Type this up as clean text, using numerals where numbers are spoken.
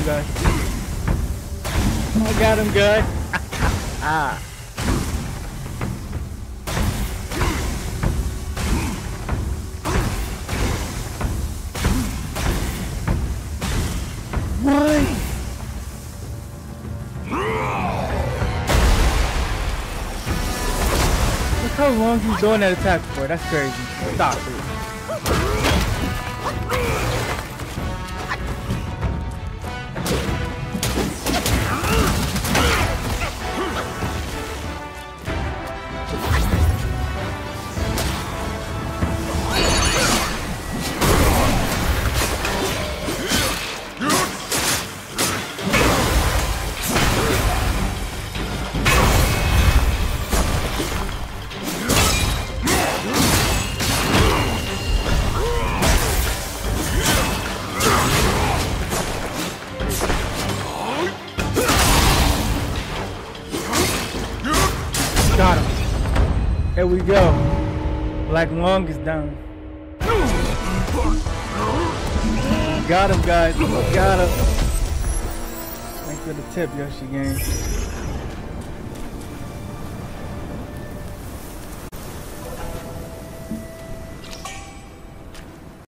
him, guys. I got him, guys. Ah. What? Look how long he's doing that attack for. That's crazy. Stop it. Got him. There we go. Black Lung is down. Got him, guys. Got him. Thanks for the tip, Yoshi Gang.